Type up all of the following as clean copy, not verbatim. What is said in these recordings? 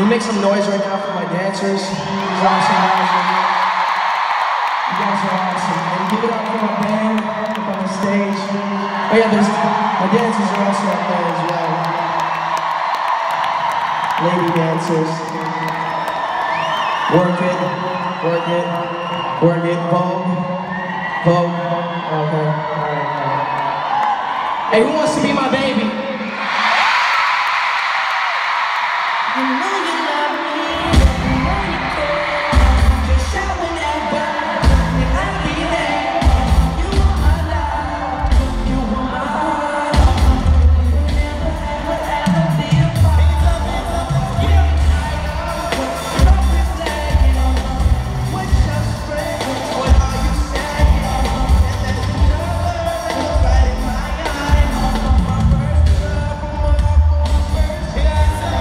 we make some noise right now for my dancers? These awesome guys right here. You guys are awesome. And give it up for my band up on the stage. Oh yeah, my dancers are also up there as well. Lady dancers. Work it, work it, work it. Vogue, Vogue. Okay, alright. Hey, who wants to be my baby? You know you love me, you know you care. Just shout whenever, and I'll be there. You want my love, you want my heart. We'll never, ever, ever be apart. Yeah, love is like, what's your strength? What are you saying? And there's another right in my eyes. My first love, my first love.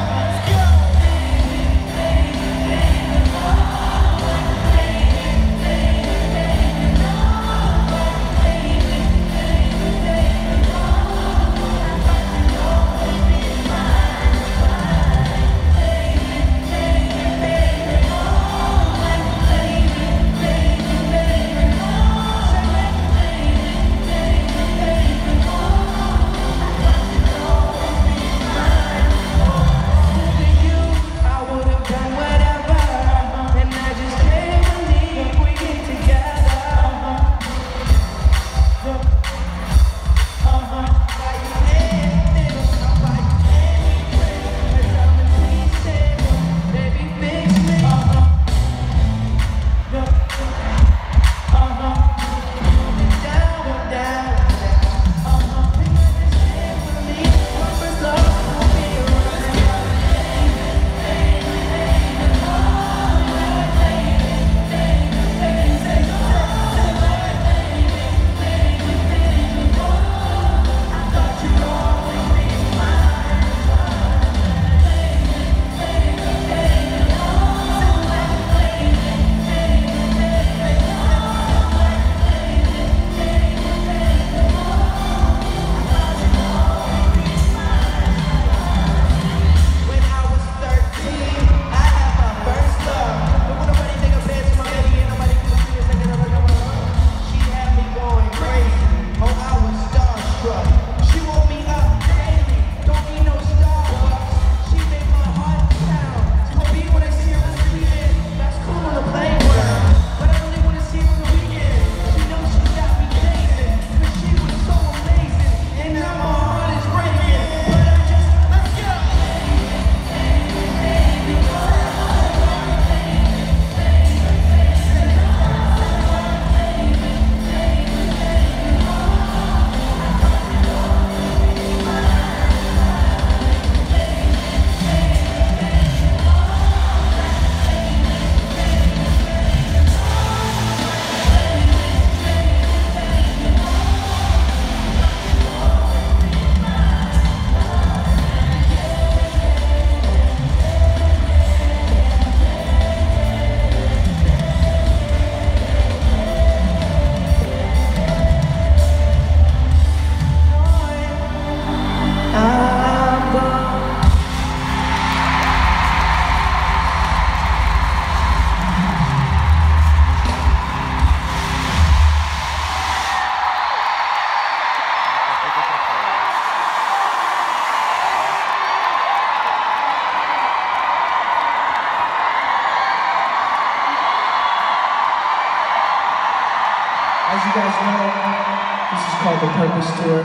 As you guys know, this is called the Purpose Tour.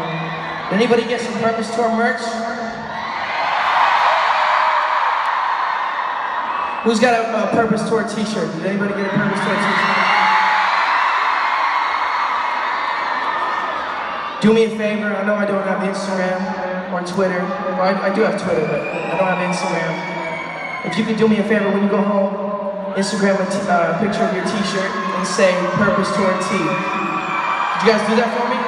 Did anybody get some Purpose Tour merch? Who's got a Purpose Tour t-shirt? Did anybody get a Purpose Tour t-shirt? Do me a favor, I know I don't have Instagram or Twitter. Well, I do have Twitter, but I don't have Instagram. If you could do me a favor when you go home, Instagram a picture of your t-shirt and say Purpose Tour T. Did you guys do that for me?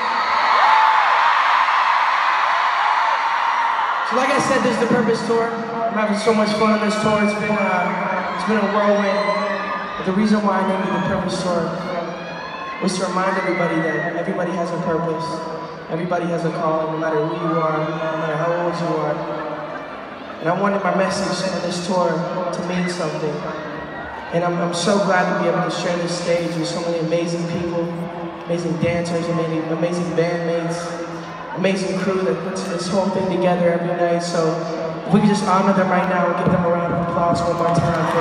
So like I said, this is the Purpose Tour. I'm having so much fun on this tour. It's been a whirlwind. But the reason why I named it the Purpose Tour was to remind everybody that everybody has a purpose. Everybody has a calling, no matter who you are, no matter how old you are. And I wanted my message on this tour to mean something. And I'm so glad to be able to share this stage with so many amazing people, amazing dancers, amazing bandmates, amazing crew that puts this whole thing together every night. So if we could just honor them right now and give them a round of applause one more time for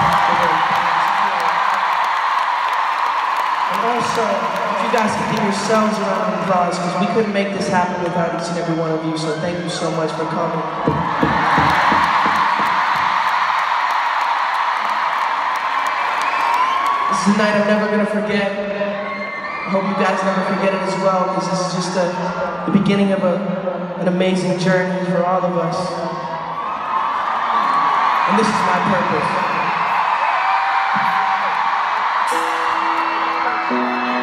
and also, if you guys could give yourselves a round of applause, because we couldn't make this happen without each and every one of you, so thank you so much for coming. This is a night I'm never going to forget. I hope you guys never forget it as well, because this is just the beginning of an amazing journey for all of us. And this is my purpose.